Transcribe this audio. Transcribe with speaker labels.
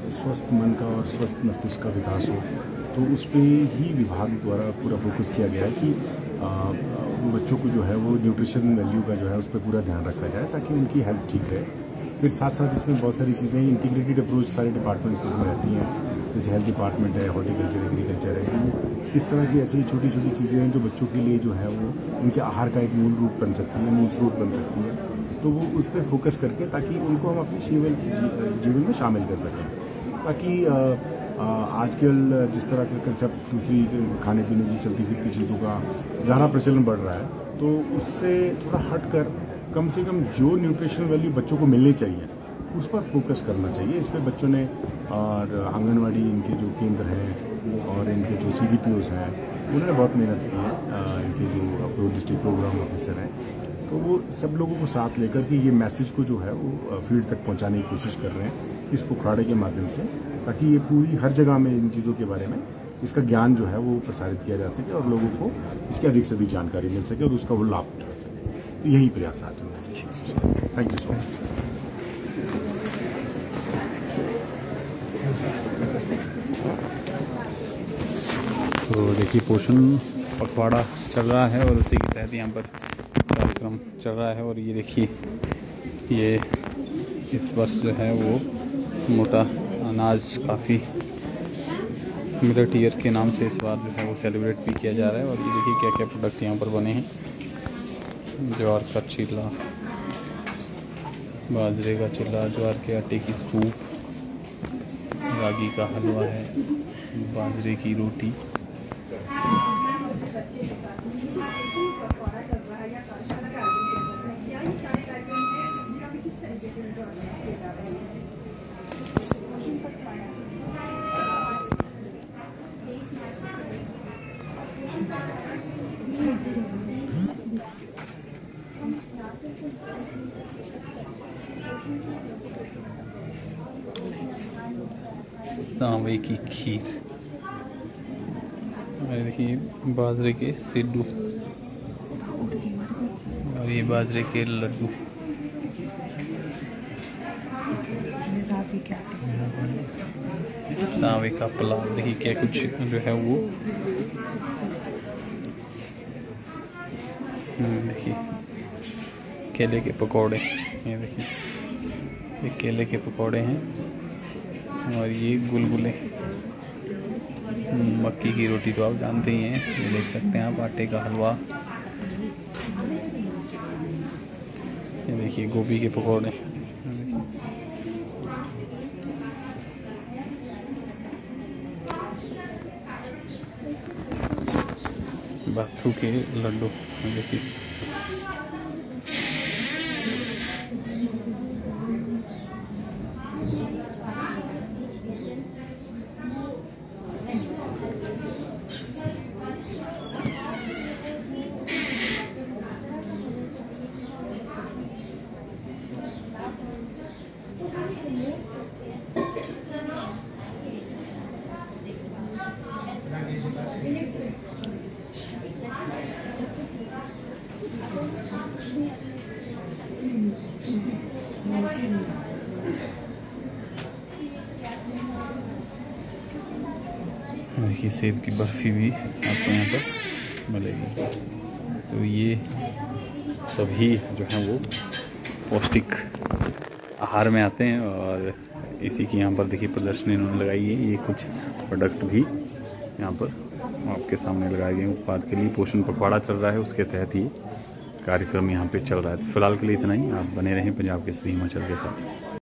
Speaker 1: स्वस्थ मन का और स्वस्थ मस्तिष्क का विकास हो, तो उस पे ही विभाग द्वारा पूरा फोकस किया गया है कि बच्चों को जो है वो न्यूट्रिशन वैल्यू का जो है उस पर पूरा ध्यान रखा जाए ताकि उनकी हेल्थ ठीक रहे। फिर साथ साथ इसमें बहुत सारी चीज़ें इंटीग्रेटेड अप्रोच सारे डिपार्टमेंट्स इसमें रहती हैं, जैसे हेल्थ डिपार्टमेंट है, हॉर्टिकल्चर, एग्रीकल्चर है। तो इस तरह की ऐसी छोटी छोटी चीज़ें हैं जो बच्चों के लिए जो है वो उनके आहार का एक मूल रूप बन सकती है, मूल स्रोत बन सकती है। तो वो उस पर फोकस करके ताकि उनको हम अपने जीवन में शामिल कर सकें, ताकि आजकल जिस तरह के कंसेप्ट दूसरी खाने पीने की चलती फिरती चीज़ों का ज़्यादा प्रचलन बढ़ रहा है, तो उससे थोड़ा हट कर कम से कम जो न्यूट्रिशनल वैल्यू बच्चों को मिलनी चाहिए उस पर फोकस करना चाहिए। इस पर बच्चों ने और आंगनवाड़ी इनके जो केंद्र हैं और इनके जो CDPOs हैं उन्होंने बहुत मेहनत की है। इनके जो डिस्ट्रिक्ट प्रोग्राम ऑफिसर हैं, तो वो सब लोगों को साथ लेकर के ये मैसेज को जो है वो फील्ड तक पहुंचाने की कोशिश कर रहे हैं इस पखवाड़े के माध्यम से, ताकि ये पूरी हर जगह में इन चीज़ों के बारे में इसका ज्ञान जो है वो प्रसारित किया जा सके और लोगों को इसकी अधिक से अधिक जानकारी मिल सके और उसका वो लाभ उठा सके। तो यही प्रयास आज होना चाहिए। Thank you so much.
Speaker 2: तो देखिए पोषण पखवाड़ा चल रहा है और उसी के तहत यहाँ पर कार्यक्रम चल रहा है। और ये देखिए ये इस वर्ष जो है वो मोटा अनाज काफ़ी मिलेट ईयर के नाम से इस बार जो है वो सेलिब्रेट भी किया जा रहा है। और ये देखिए क्या क्या प्रोडक्ट यहाँ पर बने हैं, ज्वार का चिल्ला, बाजरे का चिल्ला, ज्वार के आटे की सूप, रागी का हलवा है, बाजरे की रोटी। सांवे की खीर, और देखिए बाजरे के सिड्डू और ये बाजरे के लड्डू, सांवे का पुलाव। देखिए क्या कुछ जो है वो देखिए केले के पकौड़े, ये देखिए ये केले के पकौड़े हैं और ये गुलगुले। मक्की की रोटी तो आप जानते ही हैं, ये देख सकते हैं आप, आटे का हलवा, ये देखिए गोभी के पकौड़े, बत्थू के लड्डू, देखिए देखिए सेब की बर्फ़ी भी आपको यहाँ पर मिलेगी। तो ये सभी जो हैं वो पौष्टिक आहार में आते हैं और इसी की यहाँ पर देखिए प्रदर्शनी इन्होंने लगाई है। ये कुछ प्रोडक्ट भी यहाँ पर आपके सामने लगाए गए उत्पाद के लिए पोषण पखवाड़ा चल रहा है, उसके तहत ये कार्यक्रम यहाँ पे चल रहा है। तो फिलहाल के लिए इतना ही। आप बने रहें पंजाब केसरी हिमाचल के साथ।